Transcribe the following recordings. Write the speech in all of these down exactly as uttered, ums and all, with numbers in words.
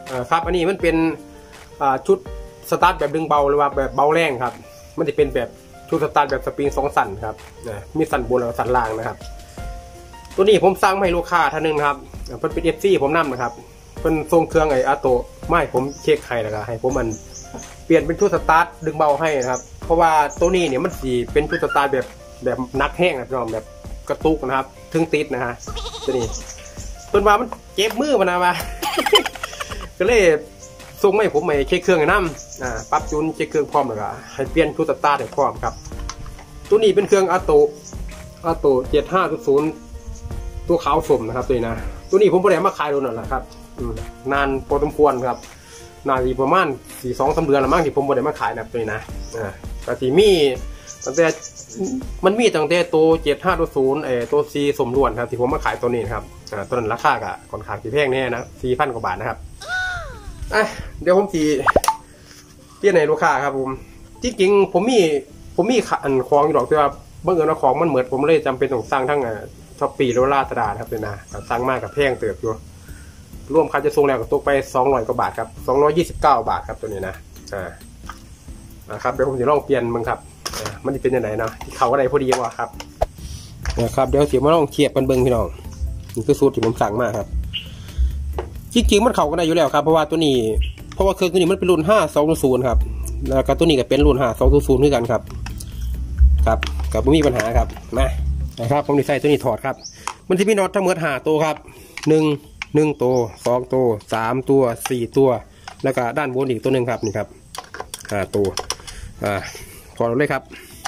อ่าครับอันนี้มันเป็นอ่าชุดสตาร์ทแบบดึงเบาหรือว่าแบบเบาแรงครับมันจะเป็นแบบชุดสตาร์ทแบบสปริงสองสันครับมีสันบนและสันล่างนะครับตัวนี้ผมสร้างให้ลูกค้าท่านนึงครับเพิ่นเป็นเอฟซีผมนำนะครับเพิ่นส่งเครื่องไอ้อาโตไม่ผมเช็คให้นะครับให้ผมมันเปลี่ยนเป็นชุดสตาร์ทดึงเบาให้นะครับเพราะว่าตัวนี้เนี่ยมันสีเป็นชุดสตาร์ทแบบแบบนักแห้งนะพี่น้องแบบกระตุกนะครับถึงติดนะฮะตัวนี้เพิ่นว่ามันเจ็บมือมันนะว่า ก็เลยส่งให้ผมไปเช็คเครื่องให้น้ำอ่าปรับจูนเช็คเครื่องพร้อมแล้วก็ให้เปลี่ยนชุดสตาร์ทให้พร้อมครับตัวนี้เป็นเครื่องอาโตอาโตเจ็ดห้าศูนย์ตัวขาวสมนะครับตัวนี้นะตัวนี้ผมไม่ได้มาขายโดนนั่นแหละครับนานพอสมควรครับนานประมาณสี่สองสามเดือนละมั้งที่ผมไม่ได้มาขายนะตัวนี้นะอ่าแต่ที่มีตั้งแต่มันมีตั้งแต่ตัวเจ็ดห้าตัวศูนย์เออตัวซีสมล้วนครับที่ผมมาขายตัวนี้ครับอ่าตัวนั้นราคาก็ค่อนข้างที่แพงแน่นะสี่พันกว่าบาทนะครับอ่ะเดี๋ยวผมสีเปลี่ยนให้ลูกค้าครับผมจริงๆผมมีผมมีอันคล้องอยู่หรอกแต่ว่าบังเอิญว่าของมันเหมือนผมเลยจำเป็นต้องสร้างทั้งช้อปปี้หรือลาซาด้าครับเลยนะสร้างมากกับแพงเติบอยู่ร่วมค่าจะส่งแล้วก็ตกไปสองร้อยกว่าบาทครับสองร้อยยี่สิบเก้าบาทครับตัวนี้นะอ่านะครับเดี๋ยวผมจะลองเปลี่ยนมึงครับอ่ามันจะเป็นยังไงเนาะที่เขาอะไรพอดีวะครับนะครับเดี๋ยวเสียมาลองเทียบกันเบิ้งพี่น้องนี่คือสูตรที่ผมสั่งมาครับจริงๆมันเข้ากันได้อยู่แล้วครับเพราะว่าตัวนี้เพราะว่าเครื่องตัวนี้มันเป็นรุ่นห้าสองศูนย์ครับแล้วก็ตัวนี้ก็เป็นรุ่นห้าสองศูนย์ด้วยกันครับครับกับไม่มีปัญหาครับมานะครับผมดีไซน์ตัวนี้ถอดครับมันจะมีน็อตทั้งหมดห้าตัวครับหนึ่งหนึ่งตัวสองตัวสามตัวสี่ตัวแล้วก็ด้านบนอีกตัวหนึ่งครับนี่ครับห้าตัวอ่าถอดเลยครับ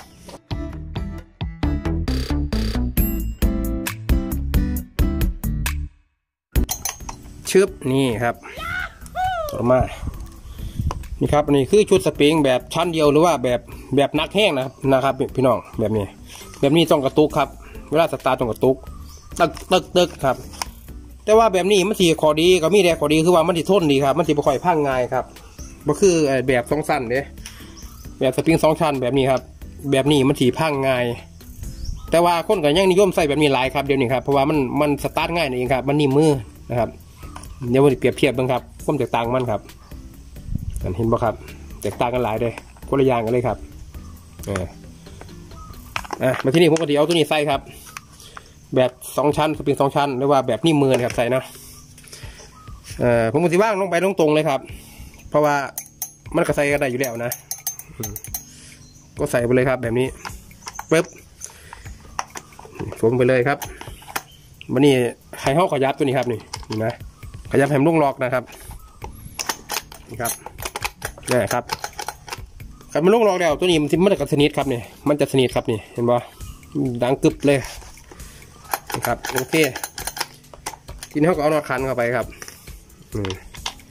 ชึบนี่ครับต่อมานี่ครับอันนี้คือชุดสปริงแบบชั้นเดียวหรือว่าแบบแบบนักแห้งนะครับนะครับพี่น้องแบบนี้แบบนี้ต้องกระตุกครับเวลาสตาร์ทต้องกระตุกตึกตึกตึกครับแต่ว่าแบบนี้มันสีขอดีก็มีแต่ขอดีคือว่ามันสีทนดีครับมันสีบ่ค่อยพังง่ายครับก็คือแบบสองชั้นเนี่ยแบบสปริงสองชั้นแบบนี้ครับแบบนี้มันสีพังง่ายแต่ว่าคนก็ยังนิยมใส่แบบนี้หลายครับเดี๋ยวนี้ครับเพราะว่ามันมันสตาร์ทง่ายนั่นเองครับมันนิ่มมือนะครับเดี๋ยววันเปรียบเทียบบ้างครับความแตกต่างมันครับเห็นป่ะครับแตกต่างกันหลายเลยคนละอย่างกันเลยครับเอออ่ะมาที่นี่ผมก็จะเอาตัวนี้ใส่ครับแบบสองชั้นสปริงสองชั้นหรือว่าแบบนิ่มมือนะครับใส่นะเออผมก็จะว่างลงไปตรงๆเลยครับเพราะว่ามันก็ใส่กันได้อยู่แล้วนะก็ใส่ไปเลยครับแบบนี้ปึ๊บสวมไปเลยครับวันนี้ไข่ห่อขยับตัวนี้ครับนี่นะขยับแผ่นลูกล็อกนะครับนี่ครับนี่ครับกับมันลูกล็อกแล้วตัวนี้มันมันจะสนิทครับนี่มันจะสนิทครับนี่เห็นป่ะดังกึบเลยนะครับโอเคทีนี้เขาก็เอาน็อตคันเข้าไปครับอืม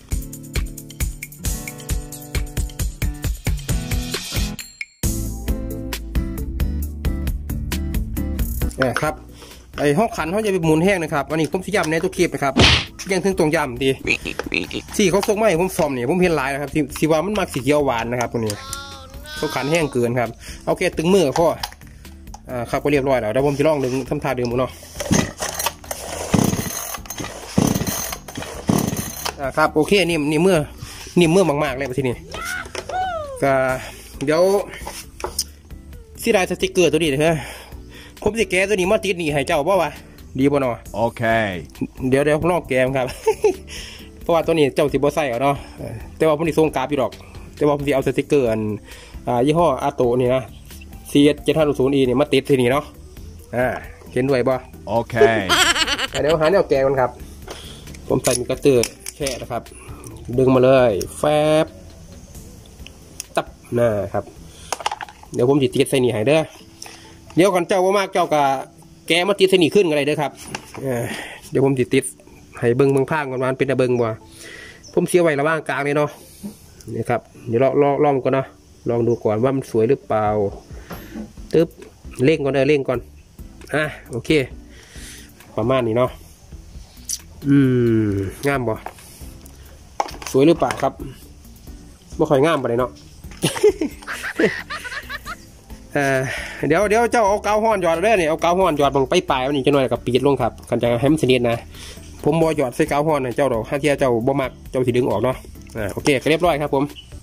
นี่ครับไอ้ห้องขันเขาจะไปหมุนแห้งนะครับอันนี้ผมสิย้ำในตัวคลิปนะครับยังถึงตรงย้ำดีสีเขาส่งมาให้ผมฟอร์มเนี่ยผมเห็นลายนะครับสีว่ามันมักสีเขียวหวานนะครับตัวนี้เขาขันแห้งเกินครับเอาแค่ตึงมือพ่ออ่าครับก็เรียบร้อยแล้วเดี๋ยวผมจะลองดึงทำท่าดึงมันเนาะอ่าครับโอเคนี่นี่เมื่อนี่เมื่อมากๆเลยทีนี้ก็เดี๋ยวสีลายสติ๊กเกอร์ตัวนี้นะฮะผมจะแกะตัวนี้มาติดนี่ให้เจ้าบ่าวะดีบ่เนาะโอเคเดี๋ยวเดี๋ยวผมลองแกะครับ เพราะว่าตัวนี้เจ้าสิบ่ใส่เอาเนาะแต่ว่าผมนี่ส่งกราฟอยู่ดอกแต่ว่าผมจะเอาสติ๊กเกอร์อันอ่ายี่ห้ออาโตนี่นะ ซี เอส เจ็ดห้าศูนย์ อี นี่มาติดที่นี่เนาะอ่าเห็นด้วยบ่โอเคเดี๋ยวหาแนวแกะกันครับผมใส่มีกระเตือแค่นะครับดึงมาเลยแฟบตับนะครับเดี๋ยวผมจะติดใส่นี่ให้เด้อเดี๋ยวก่อนเจ้าว่ามากเจ้ากะแกมาติดเส้นนี้ขึ้นอะไรเด้อครับเดี๋ยวผมติดติดให้เบิ้งเบิ้งพางกันวันเป็นตะเบิ้งบ่ผมเสียไว้ระหว่างกลางนี่เนาะนี่ครับเดี๋ยวลองลองลองก่อนนะลองดูก่อนว่ามันสวยหรือเปล่าตึ๊บเร่งก่อนเด้อเร่งก่อนอ่ะโอเคประมาณนี้เนาะอืมงามบ่สวยหรือเปล่าครับไม่ค่อยงามไปเลยเนาะ เดี๋ยวเดี๋ยวเจ้าเอาเกาห้อนหยอดเลยเนี่ยเอาเกาห้อนหยอดลงไปปลายวันนี้จะหน่อยกับปีดลงครับกันจะให้มันสนิทนะผมบอหยอดใส่กาวฮ้อนเจ้าดอกห้าเทียเจ้าบ่มักเจ้าสิดึงออกเนาะอ่าโอเคก็เรียบร้อยครับผม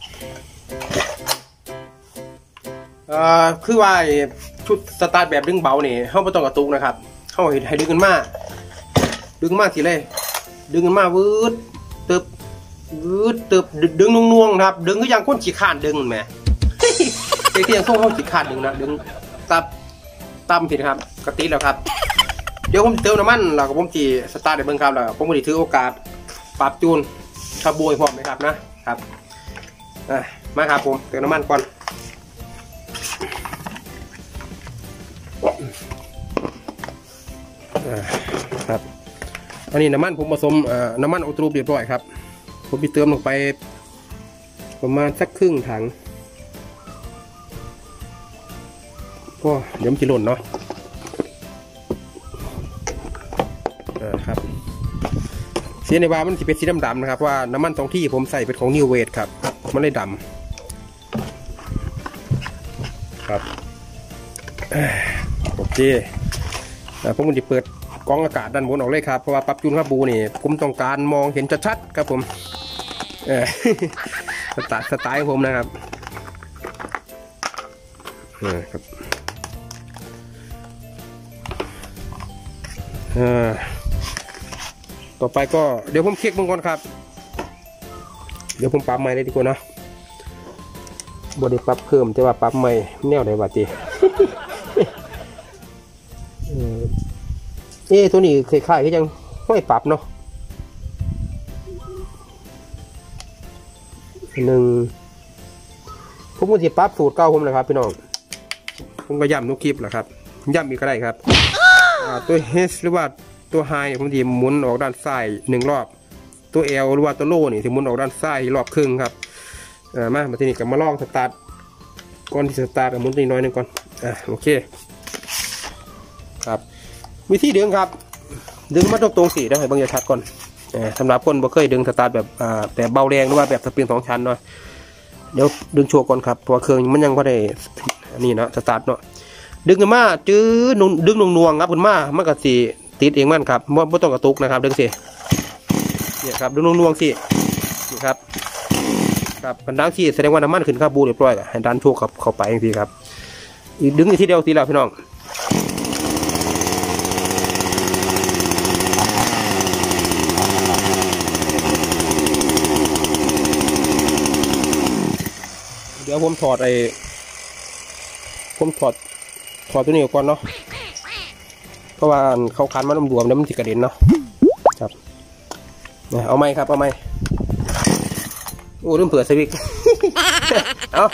อ่าคือว่าชุดสตาร์ทแบบดึงเบานี่เขาไม่ต้องกระตุกนะครับเขาให้ดึงกันมากดึงมากทีเลยดึงกันมากวืดตึบวืดตึบดึงน่วงๆนะครับดึงก็ยังก้นขี้ข้านดึงแหมเที่ยงส่งเขาขี้ข้านดึงนะดึงตับตั้มผิดครับกระติแล้วครับเดี๋ยวผมเติมน้ำมันแล้วก็ผมจีสตาร์ทในเบื้องครับแล้วผมก็จะถือโอกาสปรับจูนขับโบยพร้อมไหมครับนะครับอ่ะมาครับผมเติมน้ำมันก่อนครับอันนี้น้ำมันผมผสมน้ำมันออโต้เรียบร้อยครับผมไปเติมลงไปประมาณสักครึ่งถังก็เดี๋ยวมันจะหล่นเนาะครับเสียในว่ามันจะเป็นสีดำๆนะครับว่าน้ำมันตรงที่ผมใส่เป็นของนิวเวทครับมันเลยดำครับโอเคผมจะเปิดกล้องอากาศด้านบนออกเลยครับเพราะว่าปรับจูนครับบูนี่ผมต้องการมองเห็นชัดๆครับผมเออสไตล์สไตล์ของผมนะครับเออครับเออต่อไปก็เดี๋ยวผมเช็คมึงก่อนครับเดี๋ยวผมปรับใหม่เลยดีกว่านะบอดี้ปรับเพิ่มแต่ว่าปรับใหม่แนวไหนวะจีเอ๊ะตัวนี้คล้ายๆที่ยังไม่ปรับเนาะหนึ่งผมก็จะปรับสูตรเก้าผมนะครับพี่น้องผมก็ย้ำทุกคลิปแหละครับย้ำอีกก็ได้ครับตัว H หรือว่าตัว High ผมจะหมุนออกด้านซ้ายหนึ่งรอบตัว L หรือว่าตัว Low นี่จะหมุนออกด้านซ้ายรอบครึ่งครับมามาทีนี้ก็มาลองสตาร์ทก่อนที่สตาร์ทหมุนนิดน้อยนึงก่อนอ่ะโอเคครับวิธีดึงครับดึงมาตรงตรงสี่ได้ให้บางอย่างชัดก่อนสำหรับคนบ่เคยดึงสตาร์ทแบบแบบเบาแรงหรือว่าแบบสปริงสองชั้นเนาะเดี๋ยวดึงโชว์ก่อนครับเพราะเครื่องมันยังไม่ได้นี่เนาะสตาร์ทเนาะดึงขึ้นมาจื้อดึงนวงๆครับขึ้นมามันก็สีติดเองมันครับไม่ไม่ต้องกระตุกนะครับดึงสิเนี่ยครับดึงนวงๆสินี่ครับครับมันดังสิแสดงว่าน้ำมันขึ้นข้าบูเรียบร้อยให้ดันโชว์กับเข้าไปอย่างนี้ครับอีกดึงอีกทีเดียวทีแล้วพี่น้องเดี๋ยวผมถอดไอ้ผมถอดถอดตัวนี้ก่อนเนาะเพราะว่าเขาคันมันรวมแล้วมันจะกระเด็นเนาะครับเอาไหมครับเอาไหมโอ้เริ่มเผื่อสวิกเอา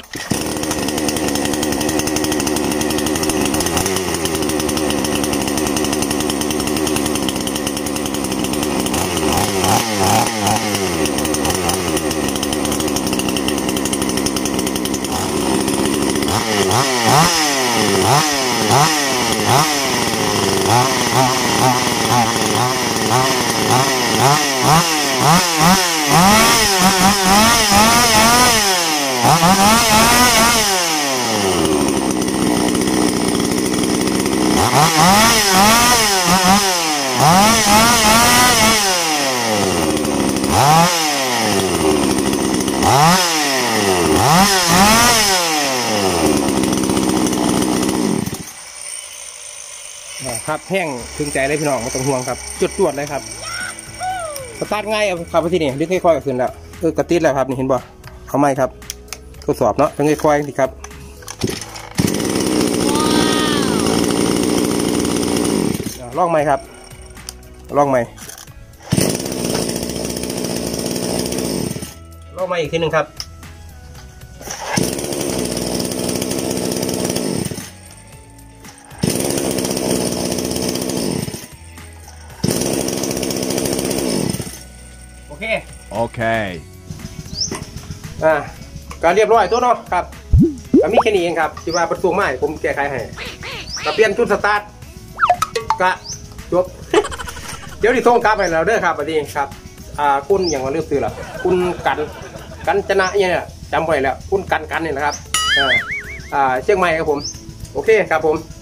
ครับแห้งถึงใจเลยพี่น้องไม่ต้องห่วงครับจุดจวดเลยครับสตาร์ทง่ายครับที่นี่ดึงค่อยๆขึ้นแล้วเออกระติดแล้วครับนี่เห็นบ่เอาไหมครับทดสอบเนาะดึงค่อยๆสิครับลองไหมครับลองไหมลองไหมอีกทีหนึ่งครับโอเคโอเคอ่าการเรียบร้อยตัวเนาะครับก็มีแค่นี้เองครับที่ว่าประตูไม้ผมแก้ไขให้ก็เปลี่ยนชุดสตาร์ทกะจบ เดี๋ยวที่ส่งกลับให้เราเด้อครับวันนี้ครับอ่าคุณอย่างว่าเลือกซื้อหรอคุณกันกันชนะเนี่ยจำไว้แล้วคุณกันกันเนี่ยนะครับอ่าอ่าเชียงใหม่ครับผมโอเคครับผม